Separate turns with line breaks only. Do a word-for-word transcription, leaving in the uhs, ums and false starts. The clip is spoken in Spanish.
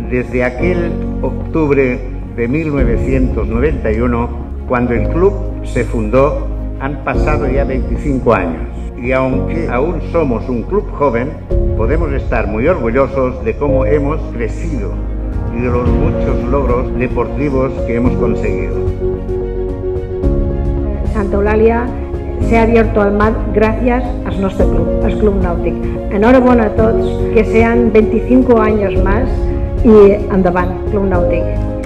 desde aquel octubre de mil novecientos noventa y uno, cuando el club se fundó, han pasado ya veinticinco años. Y aunque aún somos un club joven, podemos estar muy orgullosos de cómo hemos crecido y de los muchos logros deportivos que hemos conseguido.
Santa Eulàlia se ha abierto al mar gracias al nuestro club, al Club Nàutic. Enhorabuena a tots, que sean veinticinco años más y endavant, Club Nàutic.